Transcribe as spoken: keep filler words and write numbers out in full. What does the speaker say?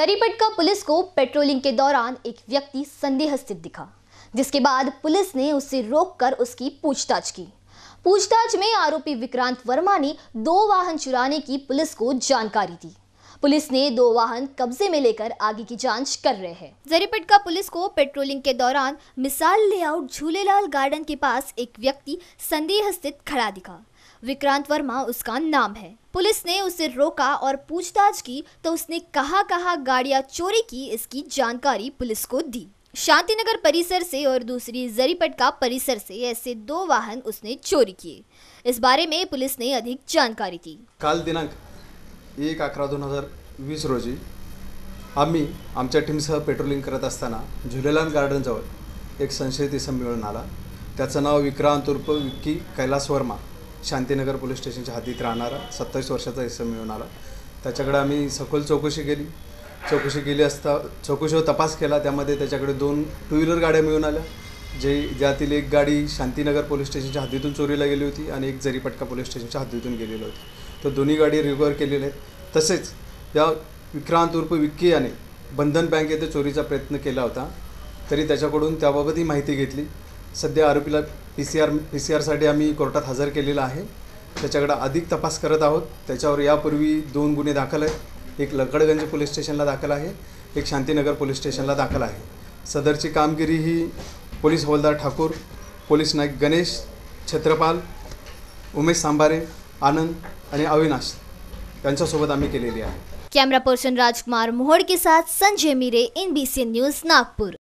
Jaripatka police को patrolling के दौरान एक व्यक्ति संदेहास्पद दिखा, जिसके बाद पुलिस ने उसे रोककर उसकी पूछताछ की। पूछताछ में आरोपी विक्रांत वर्मा ने दो वाहन चुराने की पुलिस को जानकारी दी। पुलिस ने दो वाहन कब्जे में लेकर आगे की जांच कर रहे हैं। जरीपटका पुलिस को पेट्रोलिंग के दौरान मिसाल लेआउट झूलेलाल गार्डन के पास एक व्यक्ति संदेहास्पद खड़ा दिखा। विक्रांत वर्मा उसका नाम है। पुलिस ने उसे रोका और पूछताछ की तो उसने कहां कहां गाड़ियां चोरी की, इसकी जानकारी पुलिस को दी। शांतिनगर परिसर से और दूसरी जरीपटका परिसर से ऐसे दो वाहन उसने चोरी किए। इस बारे में पुलिस ने अधिक जानकारी दी। काल दिनांक एक अकरा दोन हजार वीस रोजी आम्ही आमच्या टीमसह पेट्रोलिंग करत असताना झुलेलाल गार्डनजवळ एक संशयित इसम मिळून आला। त्याचं नाव विक्रांत उर्फ विक्की कैलास वर्मा, शांतिनगर पोलीस स्टेशनच्या हद्दीत राहणारा सत्तावीस वर्षाचा इसम मिळून आला। त्याच्याकडे आम्ही सखोल चौकशी केली चौकशी केली असता चौकशीवर तपास केला। त्यामध्ये त्याच्याकडे दोन टू व्हीलर गाड्या मिळून आल्या, जे ज्यातील एक गाडी शांतिनगर पोलीस स्टेशनच्या हद्दीतून चोरीला गेली होती आणि एक जरीपटका पोलीस स्टेशनच्या हद्दीतून गेलेली होती। तो दोन्ही गाडी रिकव्हर केलेल्या आहेत। तसेच या विक्रांत उर्फ विक्की याने बंधन बँक येथे चोरीचा प्रयत्न केला होता, तरी त्याच्याकडून त्याबाबतही माहिती घेतली। सध्या आरोपीला P C R P C आरसाठी आम्ही कोर्टात हजर केलेला आहे। त्याच्याकडे अधिक तपास करत आहोत। त्याच्यावर यापूर्वी दोन गुन्हे दाखल आहेत, एक लकडगंज पोलीस स्टेशनला दाखल आहे, एक शांतिनगर पोलीस स्टेशनला दाखल आहे। सदरची कामगिरी ही पोलीस हवालदार ठाकूर, पोलीस नाईक गणेश छत्रपाल, उमेश सांबारे, आनंद आणि अविनाश यांच्यासोबत आम्ही केलेली आहे। कैमरा पर्सन राजकुमार मोहड़ के साथ Sanjay Mire, N B C news Nagpur.